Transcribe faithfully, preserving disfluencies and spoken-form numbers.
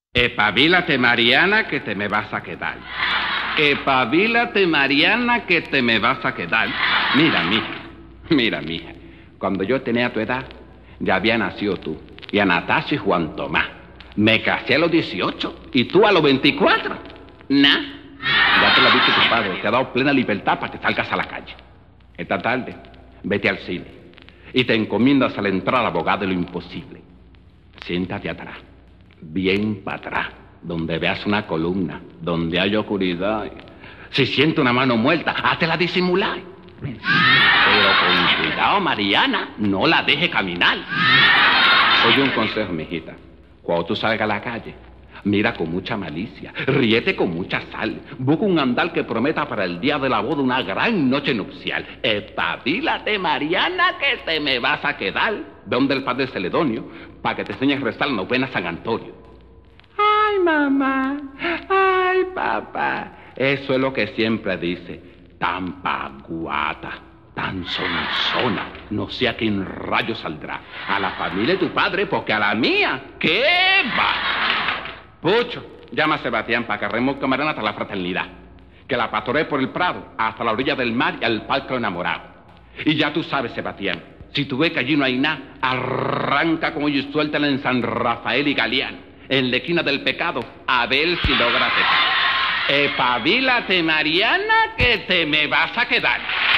Espabilate, Mariana, que te me vas a quedar. Espabilate, Mariana, que te me vas a quedar. Mira, mija, mira, mija. Cuando yo tenía tu edad, ya había nacido tú. Y Anastasio y Juan Tomás. Me casé a los dieciocho y tú a los veinticuatro. Nah. Ya te lo ha dicho tu padre. Te ha dado plena libertad para que salgas a la calle. Esta tarde, vete al cine. Y te encomiendas a la entrada al abogado de lo imposible. Siéntate atrás. Bien para atrás, donde veas una columna, donde hay oscuridad. Si siente una mano muerta, háztela disimular. Pero con cuidado, Mariana, no la deje caminar. Oye, un consejo, mijita. Cuando tú salgas a la calle, mira con mucha malicia, ríete con mucha sal, busca un andal que prometa para el día de la boda una gran noche nupcial. Espabilate, Mariana, que te me vas a quedar. Ve donde el padre Celedonio, para que te enseñes a rezar la novena San Antonio. Ay, mamá, ay, papá. Eso es lo que siempre dice. Tan paguata, tan sonzona. No sé a quién rayo saldrá. A la familia de tu padre, porque a la mía, ¿qué va? Pucho, llama a Sebastián para que remolque Mariana hasta la fraternidad. Que la pastoree por el prado, hasta la orilla del mar y al parque enamorado. Y ya tú sabes, Sebastián, si tú ves que allí no hay nada, arranca con ellos y suéltala en San Rafael y Galeano, en la esquina del pecado, a ver si logras. Espabilate, Mariana, que te me vas a quedar.